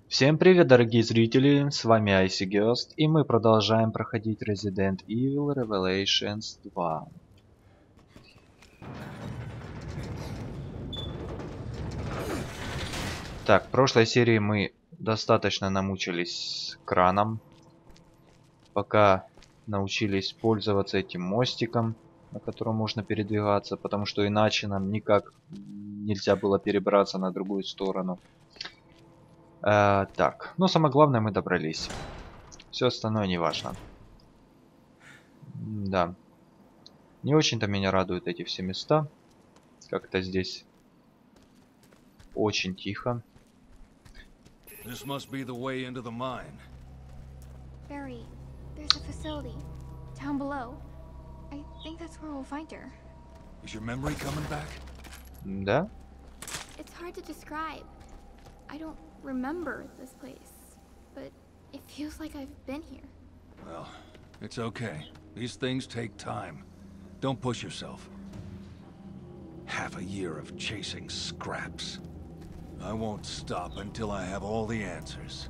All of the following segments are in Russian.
Всем привет, дорогие зрители, с вами IcyGhost, и мы продолжаем проходить Resident Evil Revelations 2. Так, в прошлой серии мы достаточно намучились с краном, пока научились пользоваться этим мостиком, на котором можно передвигаться, потому что иначе нам никак нельзя было перебраться на другую сторону. Так, но самое главное, мы добрались. Все остальное не важно. Да. Не очень-то меня радуют эти все места. Как-то здесь очень тихо. This must be the way into the mine. Barry, there's a facility down below. I think that's where we'll find her. Is your memory coming back? Да? It's hard to describe. I don't remember this place, but it feels like I've been here. Well, it's okay. These things take time. Don't push yourself. Half a year of chasing scraps. I won't stop until I have all the answers.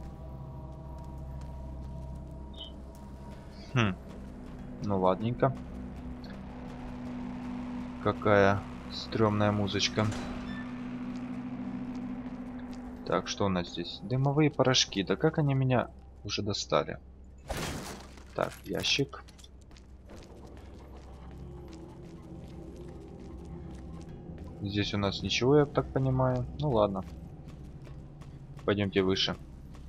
Ну ладненько. Какая стрёмная музычка. Так, что у нас здесь? Дымовые порошки. Да как они меня уже достали? Так, ящик. Здесь у нас ничего, я так понимаю. Ну ладно. Пойдемте выше.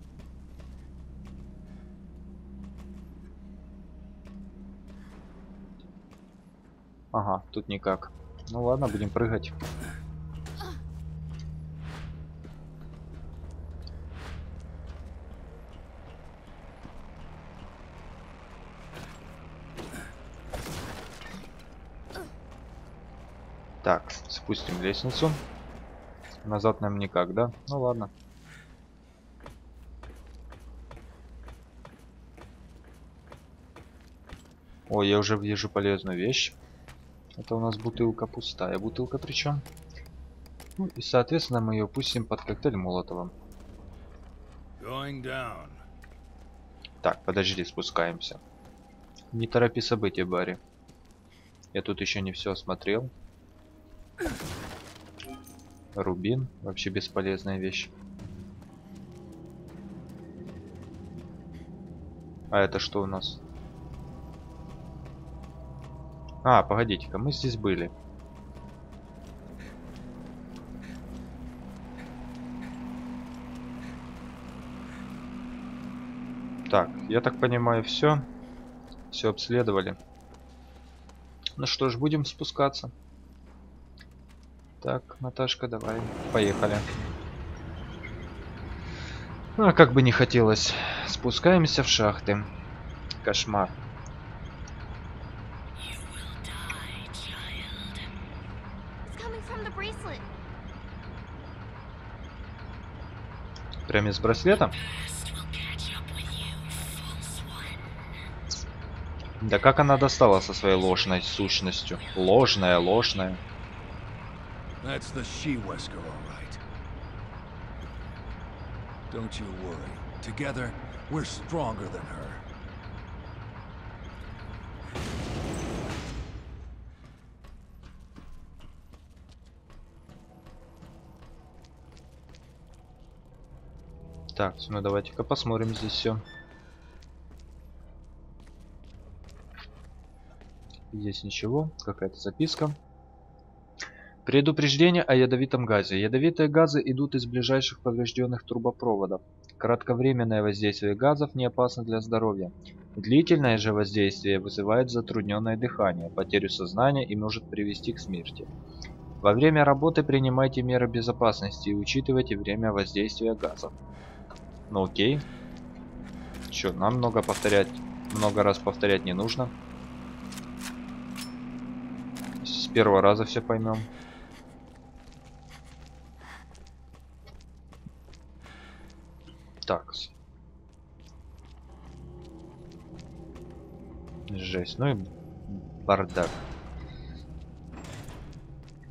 Ага, тут никак. Ну ладно, будем прыгать. Так, спустим лестницу. Назад нам никак, да? Ну ладно. Ой, я уже вижу полезную вещь. Это у нас бутылка, пустая бутылка причем. Ну и соответственно мы ее пустим под коктейль Молотова. Going down. Так, подожди, спускаемся. Не торопи события, Барри. Я тут еще не все осмотрел. Рубин, вообще бесполезная вещь. А это что у нас? А, погодите-ка, мы здесь были. Так, я так понимаю, все обследовали. Ну что ж, будем спускаться. Так, Наташка, давай, поехали. Ну, а как бы не хотелось. Спускаемся в шахты. Кошмар. It's coming from the bracelet. Прямо из браслета? Да как она достала со своей ложной сущностью? Ложная, ложная. That's the She-Wesker, all right. Don't you worry. Together, we're stronger than her. Так, ну давайте-ка посмотрим здесь все. Здесь ничего, какая-то записка. Предупреждение о ядовитом газе. Ядовитые газы идут из ближайших поврежденных трубопроводов. Кратковременное воздействие газов не опасно для здоровья. Длительное же воздействие вызывает затрудненное дыхание, потерю сознания и может привести к смерти. Во время работы принимайте меры безопасности и учитывайте время воздействия газов. Ну окей. Чё, нам много раз повторять не нужно. С первого раза все поймем. Так. Жесть, ну и бардак.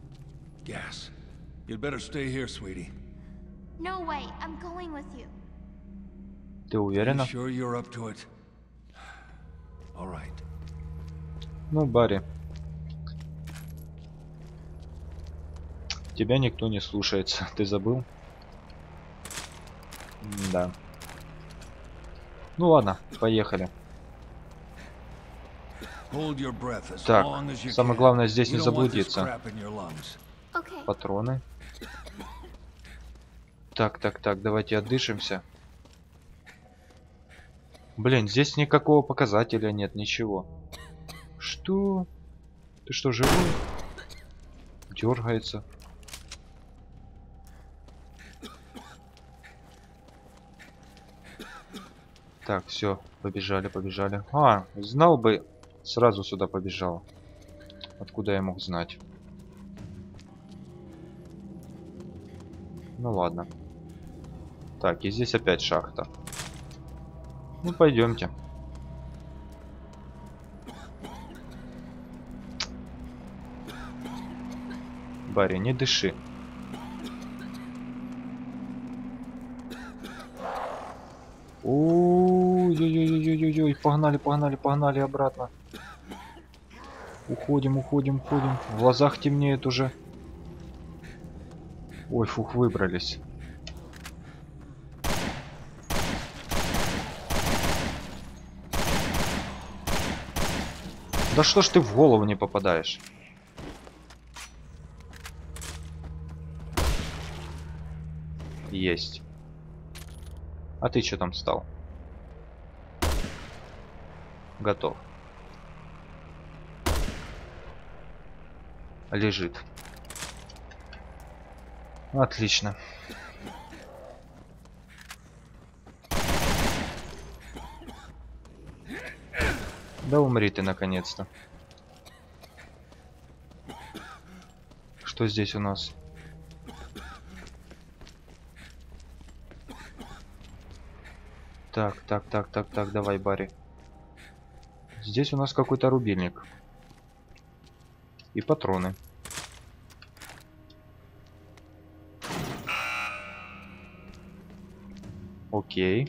Gas. You'd better stay here, sweetie. No way, I'm going with you. Ты You уверена? sure you're up to it? All right. Ну, Барри. Тебя никто не слушается. Ты забыл? Да. Ну ладно, поехали. Hold your breath as Так, long as you самое can. главное здесь не We don't want this заблудиться. crap in your lungs. Okay. Патроны. Так, давайте отдышимся. Блин, здесь никакого показателя нет, ничего. Что? Ты что, живой? Дергается. Так, все, побежали. А, знал бы, сразу сюда побежал. Откуда я мог знать? Ну ладно. Так, и здесь опять шахта. Ну, пойдемте. Барри, не дыши. Ой-ой-ой-ой-ой, погнали обратно. Уходим. В глазах темнеет уже. Ой, фух, выбрались. Да что ж ты в голову не попадаешь? Есть. А ты что там стал? Готов. Лежит. Отлично. Да умри ты наконец-то. Что здесь у нас? Так, давай, Барри. Здесь у нас какой-то рубильник. И патроны. Окей.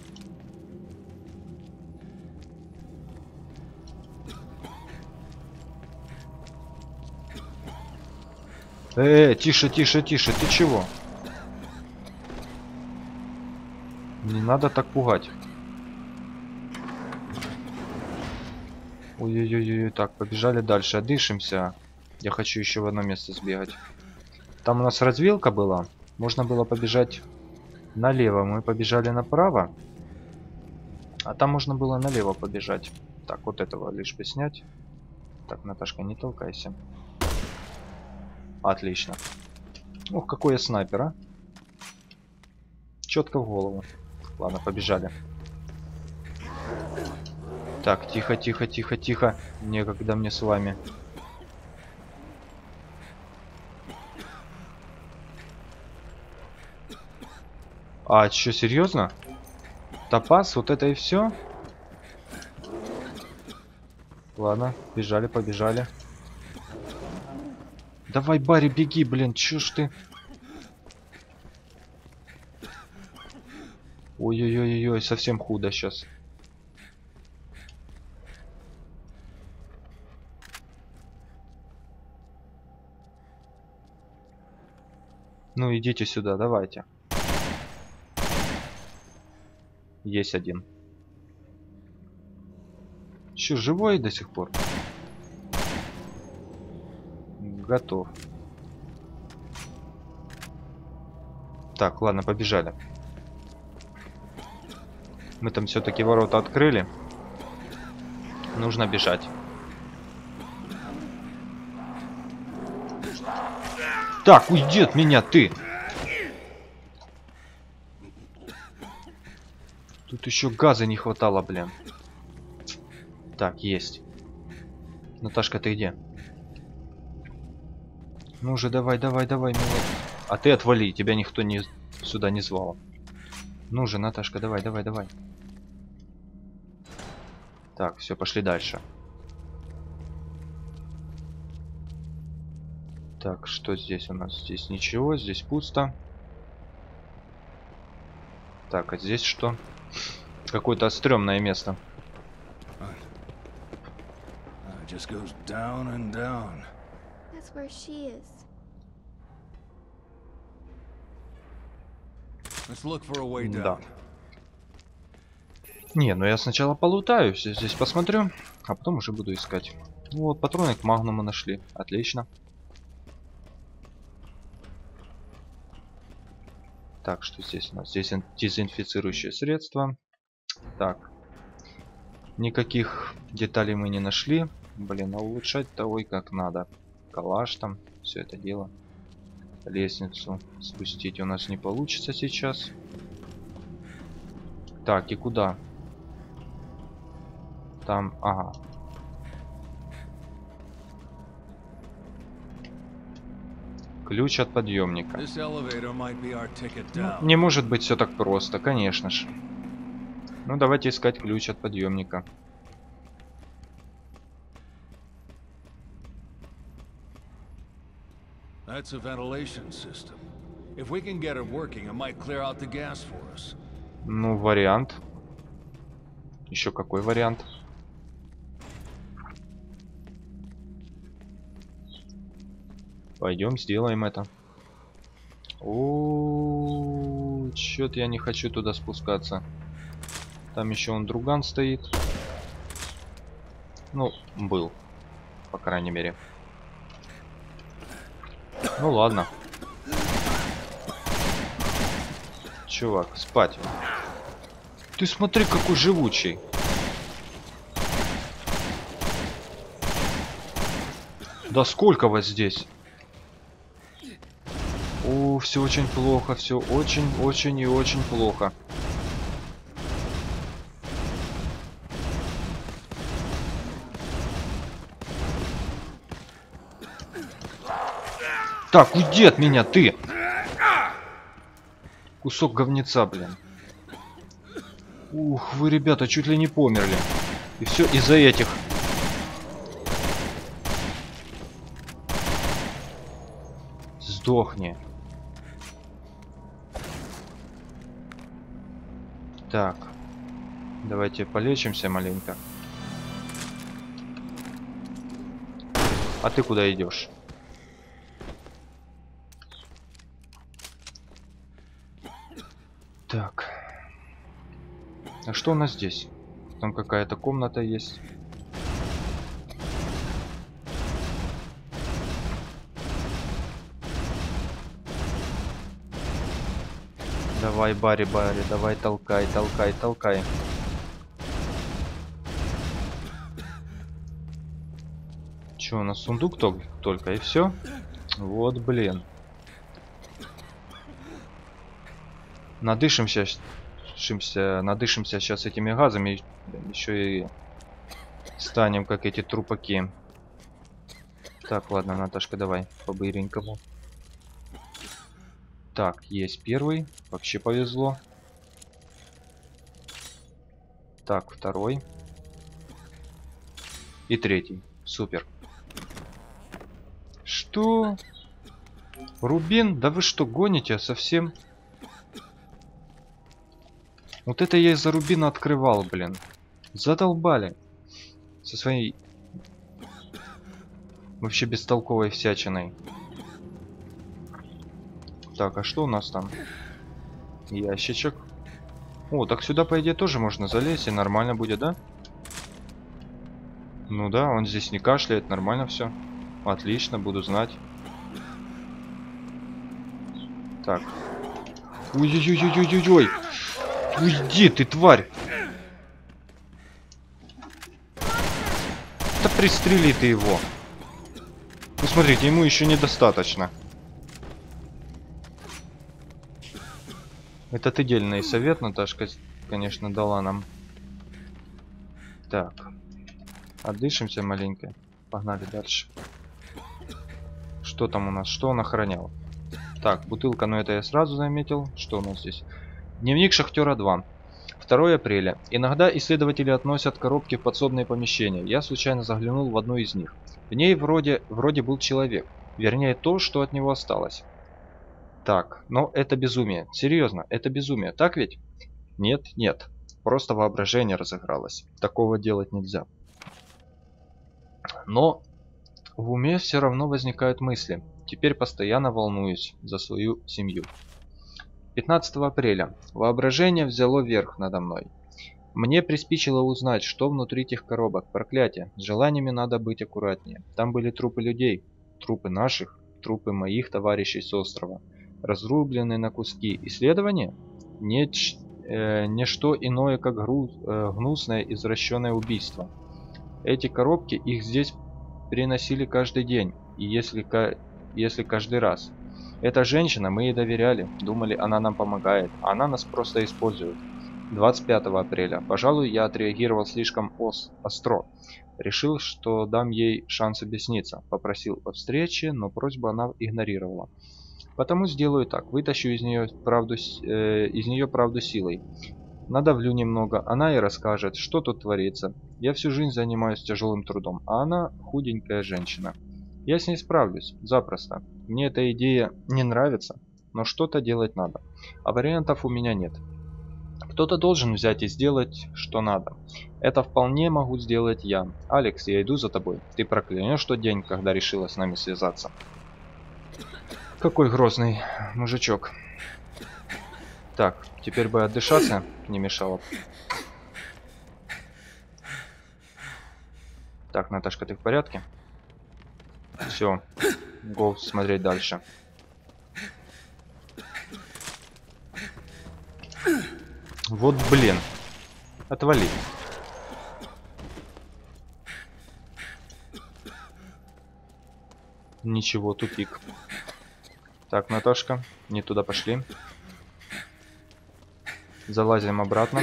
Тише, ты чего? Не надо так пугать. Ой-ой-ой, так, побежали дальше, отдышимся. Я хочу еще в одно место сбегать. Там у нас развилка была. Можно было побежать налево. Мы побежали направо. А там можно было налево побежать. Так, вот этого лишь бы снять. Так, Наташка, не толкайся. Отлично. Ух, какой я снайпер, а. Четко в голову. Ладно, побежали. Так, тихо. Некогда мне с вами. А, что, серьезно? Топаз, вот это и все? Ладно, побежали. Давай, Барри, беги, блин, чё ж ты? Ой-ой-ой-ой, совсем худо сейчас. Ну, идите сюда, давайте. Есть один. Чё, живой до сих пор? Готов. Так, ладно, побежали. Мы там все-таки ворота открыли. Нужно бежать. Так, уйди от меня, ты! Тут еще газа не хватало, блин. Так, есть. Наташка, ты где? Ну уже давай, милая. А ты отвали, тебя никто сюда не звал. Ну же, Наташка, давай. Так, все, пошли дальше. Так, что здесь у нас? Здесь ничего, здесь пусто. Так, а здесь что? Какое-то стрёмное место. It just goes down and down. That's where she is. Let's look for a way Да. down. Не, ну я сначала полутаю, все здесь посмотрю, а потом уже буду искать. Вот, патроны к магнуму нашли. Отлично. Так, что здесь у нас? Здесь дезинфицирующее средство. Так. Никаких деталей мы не нашли. Блин, а улучшать-то ой как надо. Калаш там, все это дело. Лестницу спустить у нас не получится сейчас. Так, и куда? Там, ага. Ключ от подъемника. This elevator might be our ticket Ну, down. не может быть все так просто, конечно же. Ну, давайте искать ключ от подъемника. That's a ventilation system. If we can get it working, it might clear out the gas for us. Ну, вариант. Еще какой вариант? Пойдем, сделаем это. О, чё-то я не хочу туда спускаться. Там еще он друган стоит. Ну, был. По крайней мере. Ну ладно. Чувак, спать. Ты смотри, какой живучий. Да сколько вас здесь? О, все очень плохо, все очень и очень плохо. Так, уйди от меня, ты! Кусок говнеца, блин. Ух, вы, ребята, чуть ли не померли. И все из-за этих. Сдохни. Так. Давайте полечимся маленько. А ты куда идешь? Так. А что у нас здесь? Там какая-то комната есть. Давай, Барри, давай, толкай. Че, у нас сундук только и все? Вот, блин. Надышимся сейчас этими газами, еще и станем как эти трупаки. Так, ладно, Наташка, давай по-быренькому. Так, есть первый, вообще повезло. Так, второй. И третий, супер. Что? Рубин? Да вы что, гоните совсем? Вот это я из-за рубина открывал, блин. Задолбали. Со своей вообще бестолковой всячиной. Так, а что у нас там? Ящичек. О, так сюда, по идее, тоже можно залезть, и нормально будет, да? Ну да, он здесь не кашляет, нормально все. Отлично, буду знать. Так. Ой-ой-ой-ой-ой-ой! Уйди, ты тварь! Да пристрели ты его! Ну смотрите, ему еще недостаточно. Этот отдельный совет Наташка, конечно, дала нам. Так. Отдышимся маленько. Погнали дальше. Что там у нас? Что он охранял? Так, бутылка, но это я сразу заметил. Что у нас здесь? Дневник шахтера 2. 2 апреля. Иногда исследователи относят коробки в подсобные помещения. Я случайно заглянул в одну из них. В ней вроде был человек. Вернее, то, что от него осталось. Так, но это безумие. Серьезно, это безумие. Так ведь? Нет, нет. просто воображение разыгралось. Такого делать нельзя. Но в уме все равно возникают мысли. Теперь постоянно волнуюсь за свою семью. 15 апреля. Воображение взяло верх надо мной. Мне приспичило узнать, что внутри этих коробок. Проклятие. С желаниями надо быть аккуратнее. Там были трупы людей. Трупы наших. Трупы моих товарищей с острова. Разрубленные на куски. Исследование? Ничто иное, как гнусное извращенное убийство. Эти коробки, их здесь приносили каждый день. И если каждый раз. Эта женщина, мы ей доверяли. Думали, она нам помогает. А она нас просто использует. 25 апреля. Пожалуй, я отреагировал слишком остро. Решил, что дам ей шанс объясниться. Попросил о встрече, но просьбу она игнорировала. Потому сделаю так. Вытащу из нее правду силой. Надавлю немного. Она и расскажет, что тут творится. Я всю жизнь занимаюсь тяжелым трудом, а она худенькая женщина. Я с ней справлюсь. Запросто. Мне эта идея не нравится, но что-то делать надо. А вариантов у меня нет. Кто-то должен взять и сделать, что надо. Это вполне могу сделать я. Алекс, я иду за тобой. Ты проклянешь тот день, когда решила с нами связаться. Какой грозный мужичок. Так, теперь бы отдышаться не мешало. Так, Наташка, ты в порядке? Все, го смотреть дальше. Вот блин. Отвали. Ничего, тупик. Так, Наташка, не туда пошли. Залазим обратно.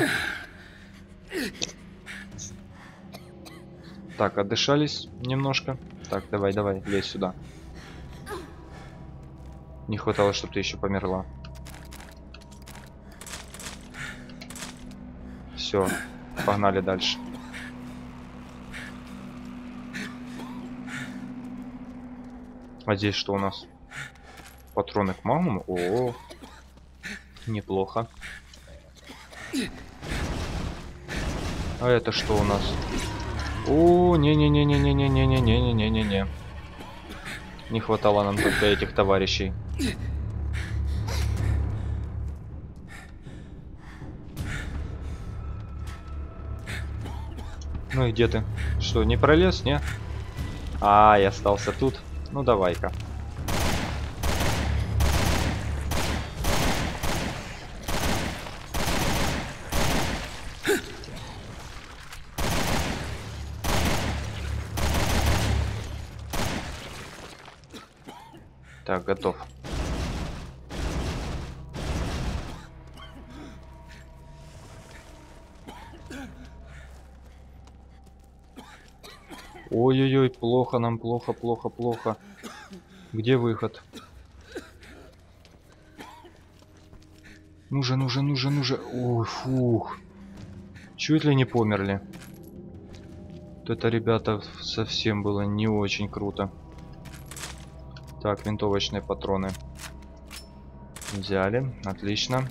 Так, отдышались немножко. Так, давай, лезь сюда. Не хватало, чтобы ты еще померла. Все, погнали дальше. А здесь что у нас? Патроны к магнуму? О, неплохо. А это что у нас? О, не-не-не-не-не-не-не-не-не-не-не-не. Не хватало нам только этих товарищей. Ну и где ты? Что, не пролез, не? А, я остался тут. Ну давай-ка. Так, готов. Ой-ой-ой, плохо нам, плохо. Где выход? Ну же. Ой, фух. Чуть ли не померли. Вот это, ребята, совсем было не очень круто. Так, винтовочные патроны. Взяли, отлично.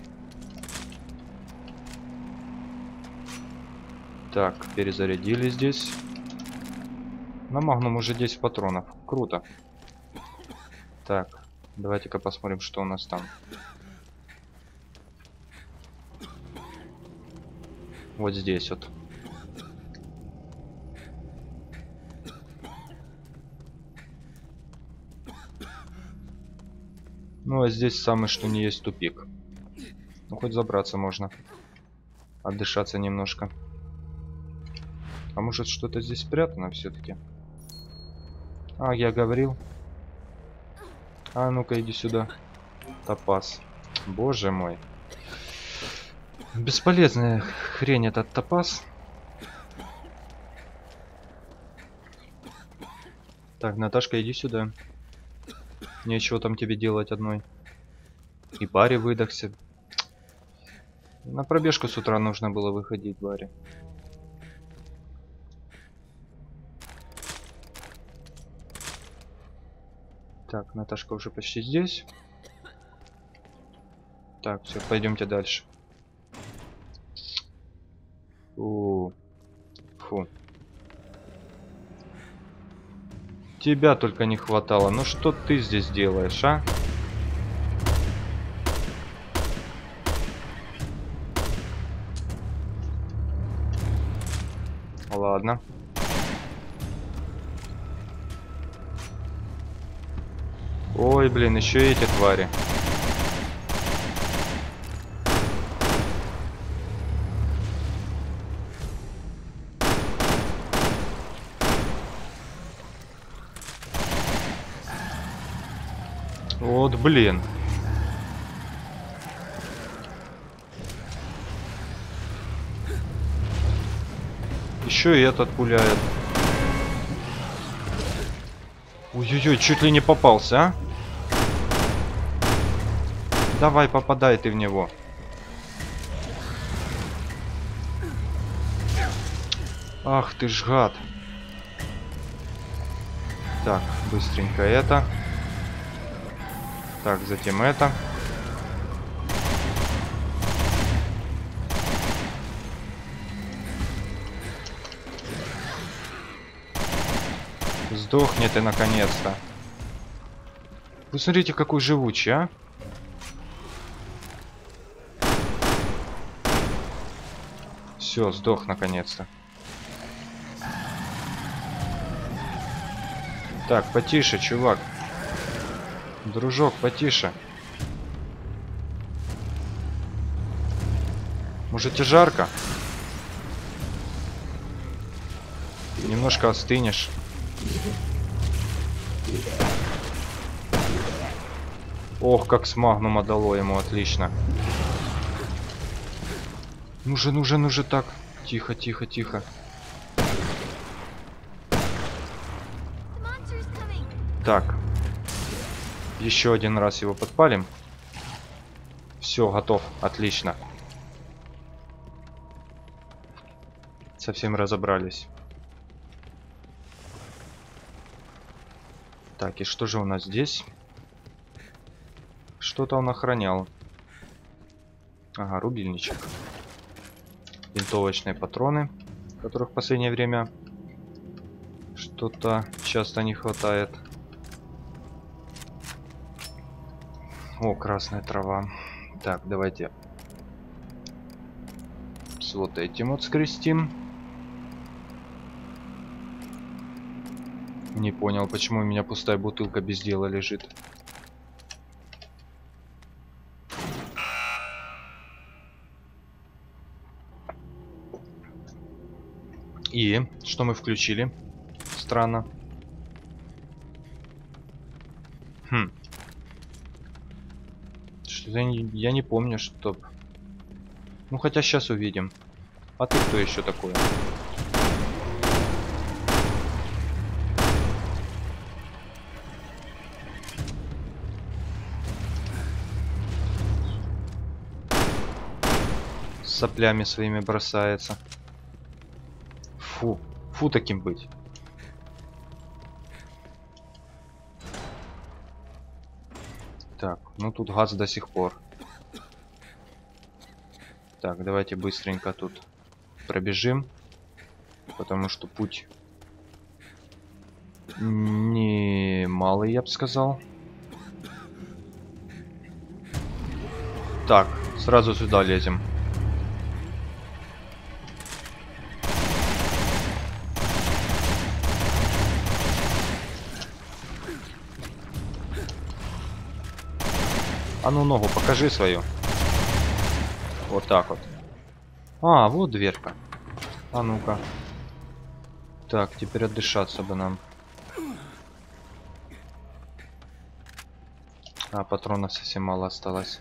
Так, перезарядили здесь. На магнум уже 10 патронов. Круто. Так, давайте-ка посмотрим, что у нас там. Вот здесь вот. Ну а здесь самый что ни есть тупик. Ну хоть забраться можно. Отдышаться немножко. А может что-то здесь спрятано все-таки? А, я говорил. А ну-ка иди сюда. Топаз. Боже мой. Бесполезная хрень этот топаз. Так, Наташка, иди сюда. Нечего там тебе делать одной. И Барри выдохся. На пробежку с утра нужно было выходить, Барри. Так, Наташка уже почти здесь. Так, все, пойдемте дальше. Фу. Фу. Тебя только не хватало. Ну что ты здесь делаешь, а? Ладно. Ой, блин, еще и эти твари. Вот, блин. Еще и этот пуляет. Ой-ой-ой, чуть ли не попался, а? Давай, попадай ты в него. Ах ты ж гад. Так, быстренько это. Так, затем это. Сдохни ты наконец-то. Вы смотрите, какой живучий, а? Все, сдох наконец-то. Так, потише, чувак. Дружок, потише. Может, тебе жарко? Немножко остынешь. Ох, как с магнума дало ему, отлично. Ну же, так. Тихо, тихо, тихо. Так. Еще один раз его подпалим. Все, готов. Отлично. Совсем разобрались. Так, и что же у нас здесь? Что-то он охранял. Ага, рубильничек. Винтовочные патроны, которых в последнее время что-то часто не хватает. О, красная трава. Так, давайте с вот этим вот скрестим. Не понял, почему у меня пустая бутылка без дела лежит. И что мы включили? Странно. Что-то я не помню, что... Ну, хотя сейчас увидим. А ты кто еще такой? С соплями своими бросается. Фу. Фу таким быть. Так, ну тут газ до сих пор. Так, давайте быстренько тут пробежим. Потому что путь не малый, я бы сказал. Так, сразу сюда лезем. А ну ногу покажи свою. Вот так вот. А, вот дверка. А ну-ка. Так, теперь отдышаться бы нам. А, патронов совсем мало осталось.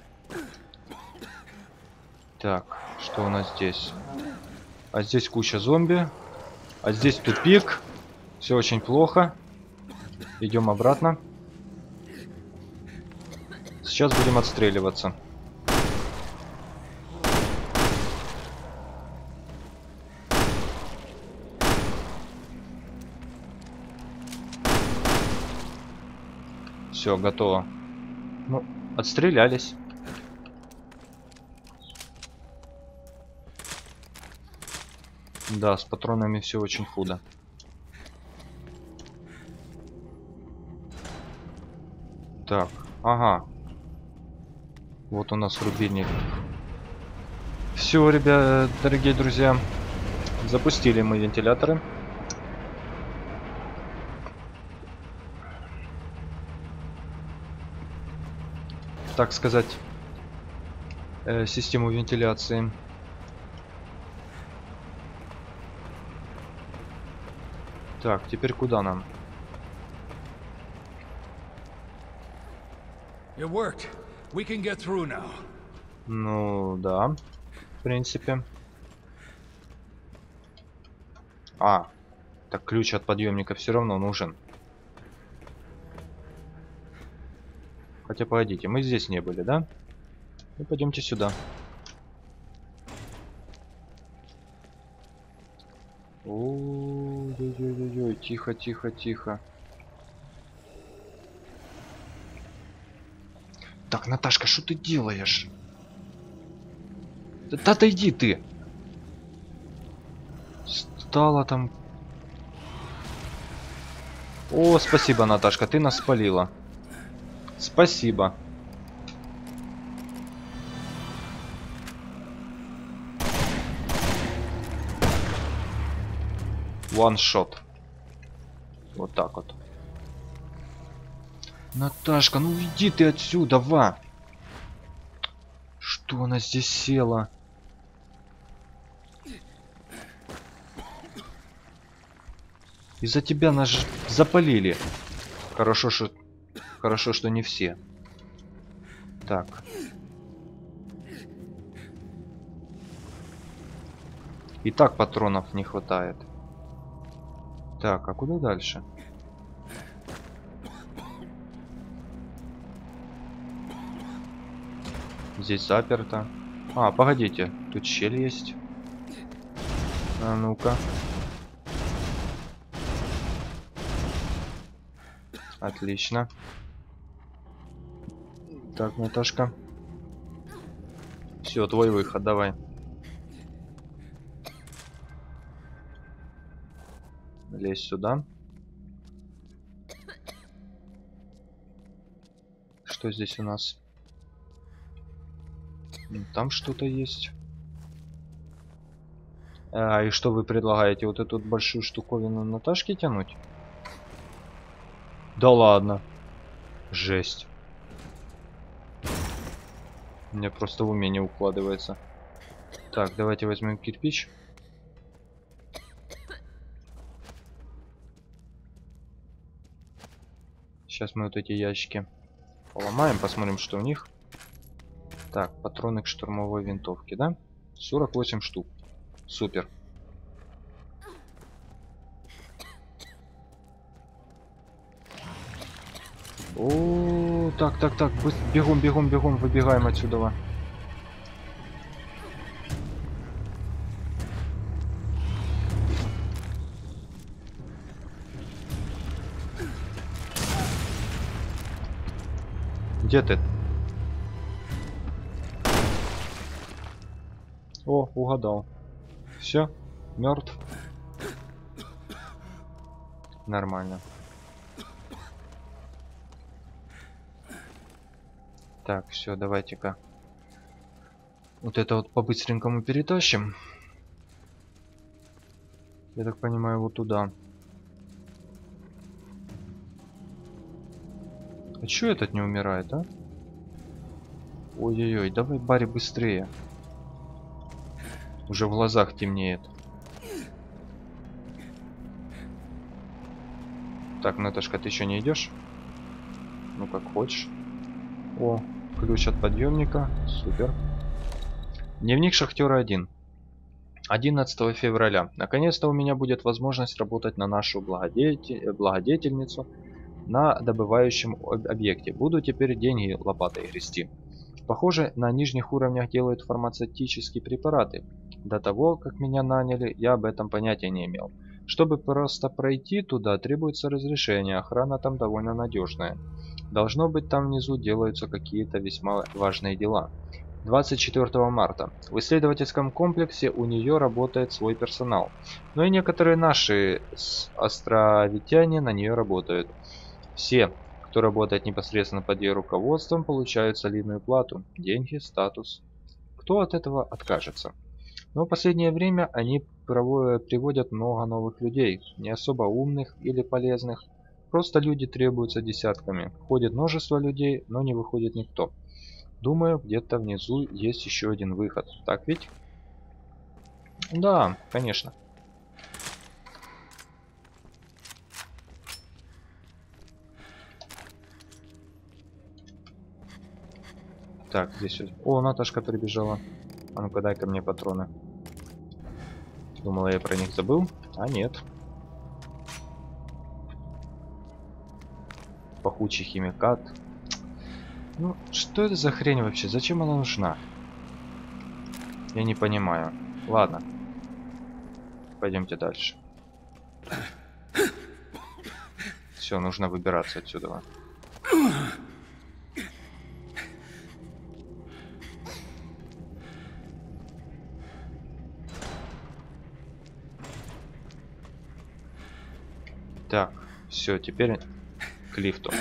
Так, что у нас здесь? А здесь куча зомби. А здесь тупик. Все очень плохо. Идем обратно. Сейчас будем отстреливаться. Все, готово. Ну, отстрелялись. Да, с патронами все очень худо. Так, ага. Вот у нас рубильник. Все, ребята, дорогие друзья, запустили мы вентиляторы. Так сказать, систему вентиляции. Так, теперь куда нам? It worked. We can get through now. Ну, да, в принципе. А, так ключ от подъемника все равно нужен. Хотя, погодите, мы здесь не были, да? Ну, пойдемте сюда. Ой-ой-ой-ой, тихо, тихо, тихо. Так, Наташка, что ты делаешь? Да отойди ты! Стала там... О, спасибо, Наташка, ты нас спалила. Спасибо. One shot. Вот так вот. Наташка, ну иди ты отсюда, ва! Что она здесь села? Из-за тебя нас запалили. Хорошо, что не все. Так. И так патронов не хватает. Так, а куда дальше? Здесь заперто. А, погодите, тут щель есть. А ну-ка. Отлично. Так, Наташка. Все, твой выход, давай. Лезь сюда. Что здесь у нас? Там что-то есть. А, и что вы предлагаете? Вот эту большую штуковину Наташке тянуть? Да ладно. Жесть. Мне просто в уме не укладывается. Так, давайте возьмем кирпич. Сейчас мы вот эти ящики поломаем, посмотрим, что у них. Так, патроны к штурмовой винтовке, да? 48 штук. Супер. О, так, бегом, выбегаем отсюда. Где ты? О, угадал. Все, мертв. Нормально. Так, все, давайте-ка. Вот это вот по-быстренькому перетащим. Я так понимаю, вот туда. А чё этот не умирает, а? Ой-ой-ой, давай, Барри, быстрее. Уже в глазах темнеет. Так, Наташка, ты еще не идешь? Ну, как хочешь. О, ключ от подъемника. Супер. Дневник шахтера 1. 11 февраля. Наконец-то у меня будет возможность работать на нашу благодетельницу на добывающем объекте. Буду теперь деньги лопатой грести. Похоже, на нижних уровнях делают фармацевтические препараты. До того, как меня наняли, я об этом понятия не имел. Чтобы просто пройти туда, требуется разрешение, охрана там довольно надежная. Должно быть, там внизу делаются какие-то весьма важные дела. 24 марта. В исследовательском комплексе у нее работает свой персонал. Но и некоторые наши островитяне на нее работают. Все, кто работает непосредственно под ее руководством, получают солидную плату, деньги, статус. Кто от этого откажется? Но в последнее время они приводят много новых людей, не особо умных или полезных. Просто люди требуются десятками. Ходит множество людей, но не выходит никто. Думаю, где-то внизу есть еще один выход. Так ведь? Да, конечно. Так, здесь вот. О, Наташка прибежала. А ну-ка дай-ка мне патроны. Думала, я про них забыл. А нет. Пахучий химикат. Ну, что это за хрень вообще? Зачем она нужна? Я не понимаю. Ладно. Пойдемте дальше. Все, нужно выбираться отсюда. Так, все, теперь к лифту.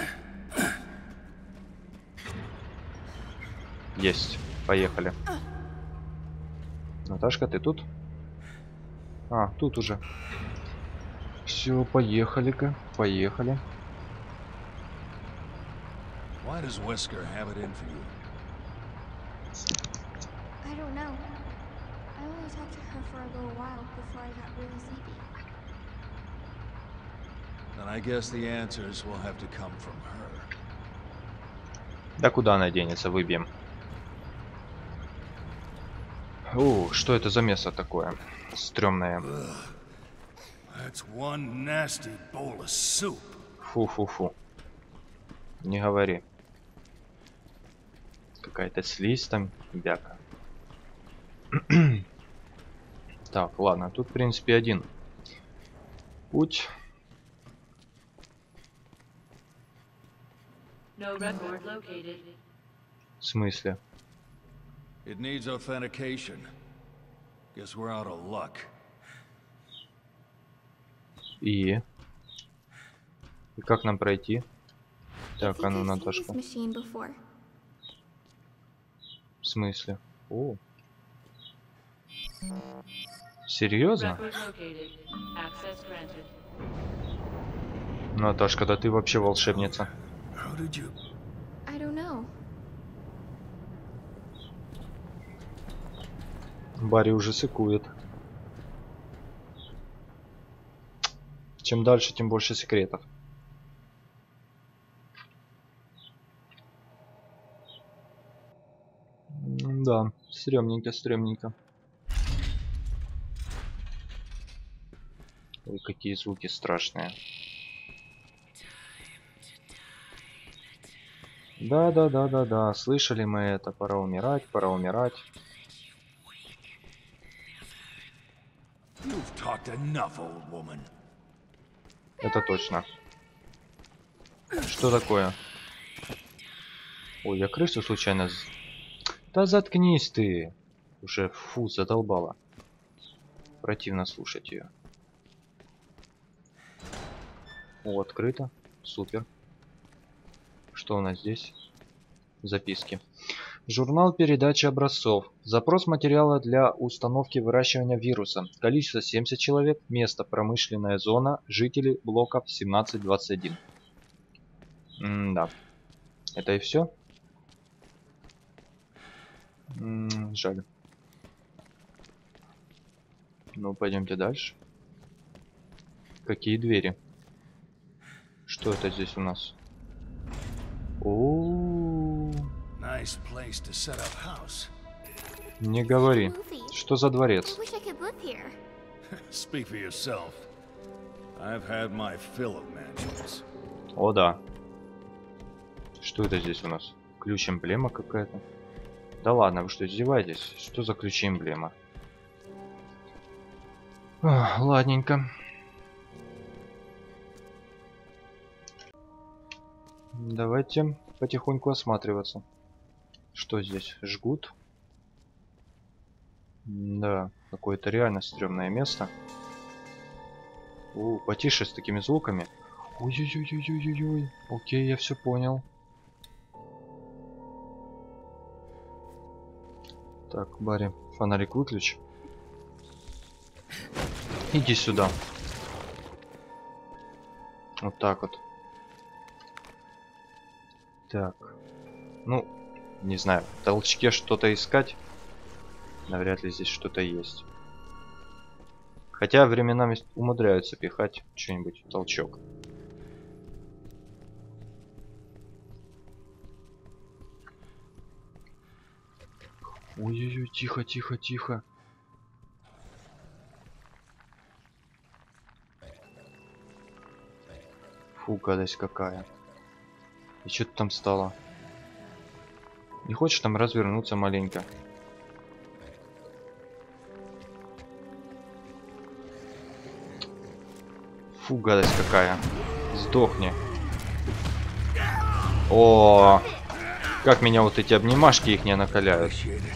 Есть, поехали. Наташка, ты тут? А, тут уже. Все, поехали-ка, поехали. Why does Wesker have it in for you? I don't know. I only talked to her for a little while before I got really sleepy. Then I guess the answers will have to come from her. Да куда она денется, выбьем. О, что это за место такое? Стрёмное. That's one nasty bowl of soup. Фу-фу-фу. Не говори. Какая-то слизь там, бяка. Так, ладно, тут в принципе один путь. No record located. В смысле? It needs authentication. Guess we're out of luck. И как нам пройти? I Так, think а ну, I've seen Наташка. this machine before. В смысле? О. Серьезно? Record located. Access granted. Наташка, да ты вообще волшебница. How did you... I don't know. Барри уже сыкует. Чем дальше, тем больше секретов. Да, стрёмненько, стрёмненько. Ой, какие звуки страшные. Да, слышали мы это. Пора умирать, пора умирать. You've talked enough, old woman. Это точно. Что такое? Ой, я крысу случайно... Да заткнись ты! Уже, фу, задолбала. Противно слушать ее. О, открыто. Супер. Что у нас здесь? Записки. Журнал передачи образцов. Запрос материала для установки выращивания вируса. Количество 70 человек. Место промышленная зона. Жители блоков 17-21. Да. Это и все? Жаль. Ну, пойдемте дальше. Какие двери? Что это здесь у нас? О, Nice place to set up house. не говори. Movie. Что за I дворец? wish I could live here. Speak for yourself. I've had my fill of mansions. О, да. Что это здесь у нас? Ключ-эмблема какая-то? Да ладно, вы что, издеваетесь? Что за ключ-эмблема? Ладненько. Давайте потихоньку осматриваться. Что здесь? Жгут? Да, какое-то реально стрёмное место. Потише с такими звуками. Ой-ой-ой-ой-ой-ой. Окей, я все понял. Так, Барри, фонарик выключи. Иди сюда. Вот так вот. Так. Ну, не знаю, в толчке что-то искать. Навряд ли здесь что-то есть. Хотя временами умудряются пихать что-нибудь в толчок. Ой-ой-ой, тихо, тихо, тихо. Фу, гадость какая. И что ты там стало? Не хочешь там развернуться маленько? Фу, гадость какая. Сдохни. О, как меня вот эти обнимашки их не накаляют.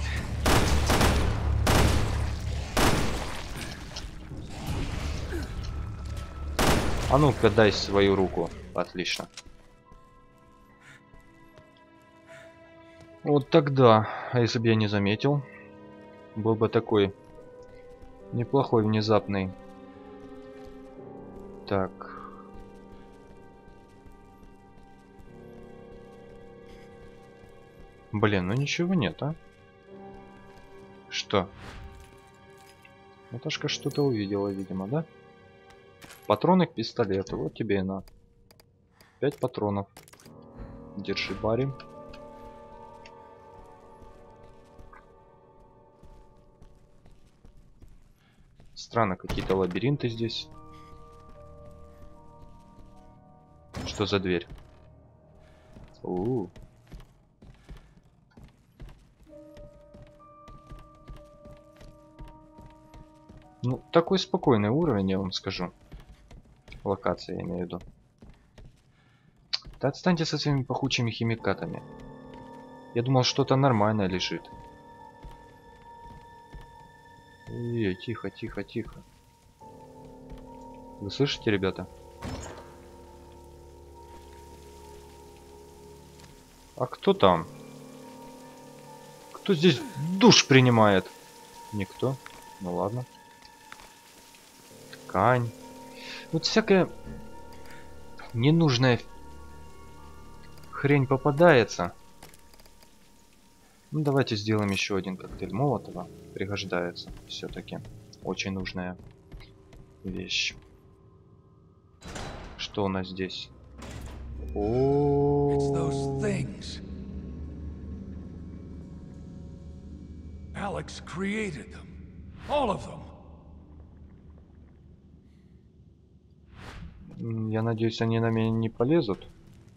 А ну-ка, дай свою руку. Отлично. Вот тогда, а если бы я не заметил, был бы такой неплохой внезапный. Так. Блин, ну ничего нет, а? Что? Наташка что-то увидела, видимо, да? Патроны к пистолету, вот тебе и на. 5 патронов. Держи, Барри. Странно, какие-то лабиринты здесь. Что за дверь? Ну, такой спокойный уровень, я вам скажу. Локация, я имею в виду. Да отстаньте со своими пахучими химикатами. Я думал, что-то нормальное лежит. Ой, тихо, тихо, тихо. Вы слышите, ребята? А кто там? Кто здесь душ принимает? Никто. Ну ладно. Ткань. Вот всякая ненужная хрень попадается. Ну давайте сделаем еще один коктейль Молотова. Пригождается все-таки. Очень нужная вещь. Что у нас здесь? Alex created them. All of them. Я надеюсь, они на меня не полезут.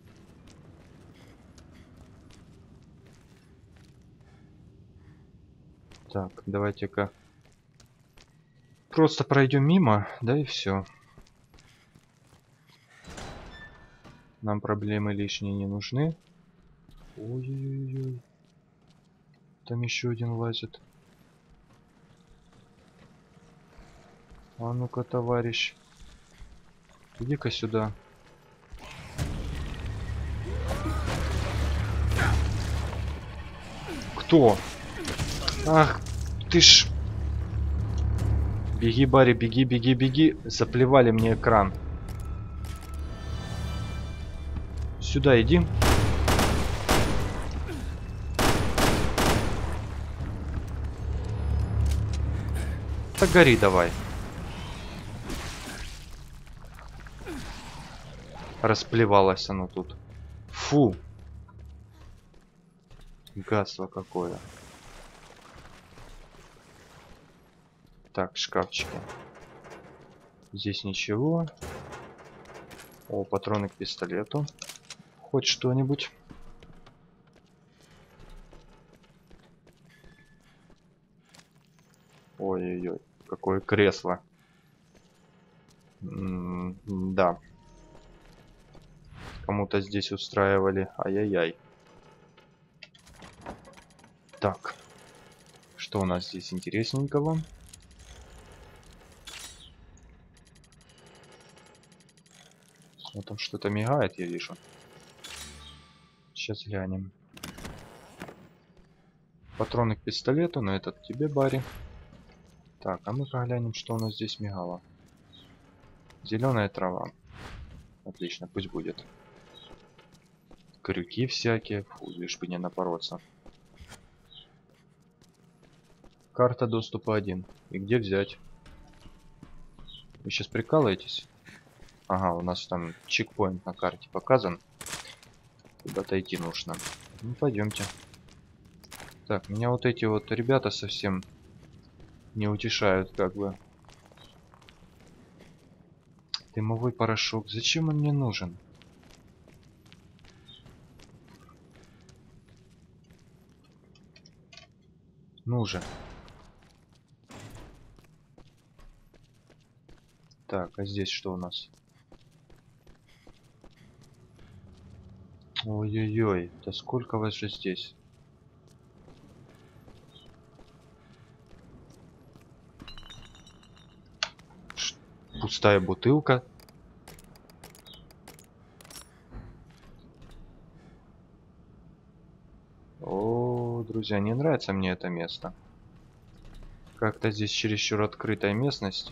Так, давайте-ка просто пройдем мимо, да и все. Нам проблемы лишние не нужны. Ой-ой-ой. Там еще один лазит. А ну-ка, товарищ. Иди-ка сюда. Кто? Ах, ты ж... Беги, Барри, беги, беги, беги. Заплевали мне экран. Сюда иди. Так гори давай. Расплевалось оно тут. Фу. Гадство какое. Так, шкафчики. Здесь ничего. О, патроны к пистолету. Хоть что-нибудь. Ой-ой-ой, какое кресло. Да. Кому-то здесь устраивали. Ай-яй-яй. Так. Что у нас здесь интересненького? Вот там что-то мигает, я вижу. Сейчас глянем. Патроны к пистолету, но этот тебе, Барри. Так, а мы-ка глянем, что у нас здесь мигало. Зеленая трава. Отлично, пусть будет. Крюки всякие. Фу, лишь бы не напороться. Карта доступа 1. И где взять? Вы сейчас прикалываетесь? Ага, у нас там чекпоинт на карте показан. Куда-то идти нужно. Ну, пойдемте. Так, меня вот эти вот ребята совсем не утешают, как бы. Дымовой порошок. Зачем он мне нужен? Ну же. Так, а здесь что у нас? Ой-ой-ой, да сколько вас же здесь? Пустая бутылка. О, друзья, не нравится мне это место. Как-то здесь чересчур открытая местность.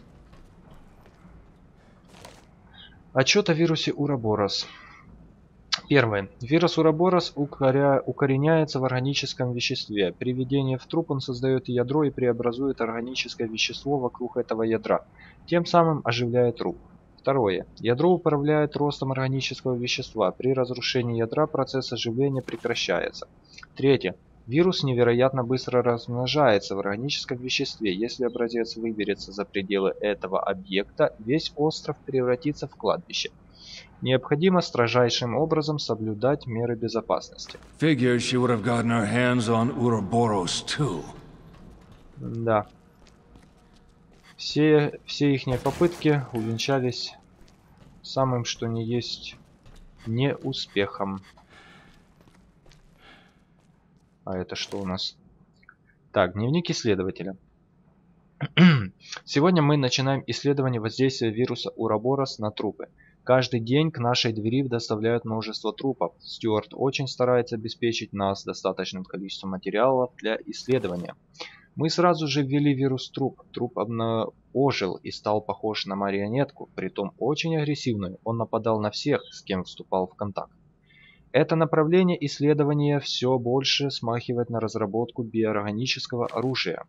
Отчет о вирусе Уроборос. Первое. Вирус Уроборос укореняется в органическом веществе. При введении в труп он создает ядро и преобразует органическое вещество вокруг этого ядра. Тем самым оживляя труп. Второе. Ядро управляет ростом органического вещества. При разрушении ядра процесс оживления прекращается. Третье. Вирус невероятно быстро размножается в органическом веществе. Если образец выберется за пределы этого объекта, весь остров превратится в кладбище. Необходимо строжайшим образом соблюдать меры безопасности. Figures she would have gotten her hands on Uroboros too. Да. Все ихние попытки увенчались самым что ни есть неуспехом. А это что у нас? Так, дневник исследователя. Сегодня мы начинаем исследование воздействия вируса Уроборос на трупы. Каждый день к нашей двери доставляют множество трупов. Стюарт очень старается обеспечить нас достаточным количеством материалов для исследования. Мы сразу же ввели вирус труп. Труп ожил и стал похож на марионетку, притом очень агрессивную. Он нападал на всех, с кем вступал в контакт. Это направление исследования все больше смахивает на разработку биоорганического оружия.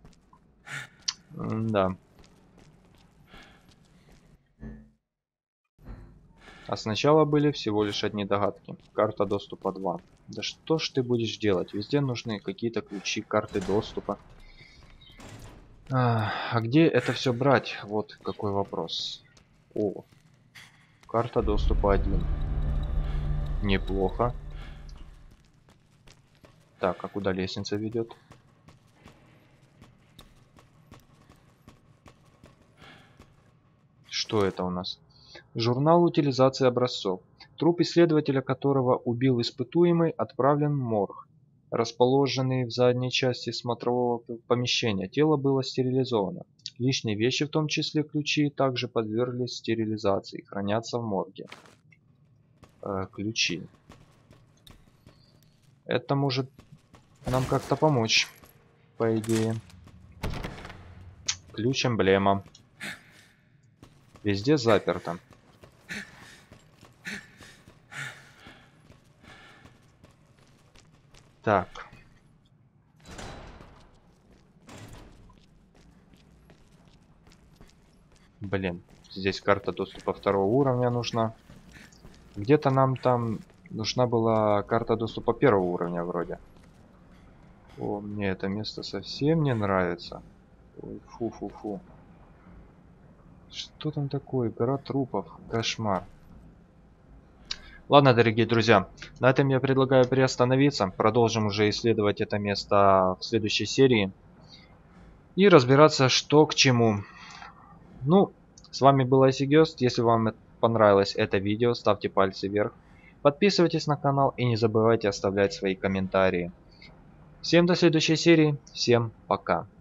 Да. А сначала были всего лишь одни догадки. Карта доступа 2. Да что ж ты будешь делать? Везде нужны какие-то ключи, карты доступа. А где это все брать? Вот какой вопрос. О, карта доступа 1. Неплохо. Так, а куда лестница ведет? Что это у нас? Журнал утилизации образцов. Труп исследователя, которого убил испытуемый, отправлен в морг, расположенный в задней части смотрового помещения. Тело было стерилизовано. Личные вещи, в том числе ключи, также подверглись стерилизации, хранятся в морге. Ключи. Это может нам как-то помочь, по идее. Ключ-эмблема. Везде заперто. Так. Блин, здесь карта доступа 2 уровня нужна. Где-то нам там нужна была карта доступа 1 уровня вроде. О, мне это место совсем не нравится. Ой, фу-фу-фу. Что там такое? Гора трупов. Кошмар. Ладно, дорогие друзья, на этом я предлагаю приостановиться. Продолжим уже исследовать это место в следующей серии. И разбираться, что к чему. Ну, с вами был Айсигёст. Если вам понравилось это видео, ставьте пальцы вверх. Подписывайтесь на канал и не забывайте оставлять свои комментарии. Всем до следующей серии. Всем пока.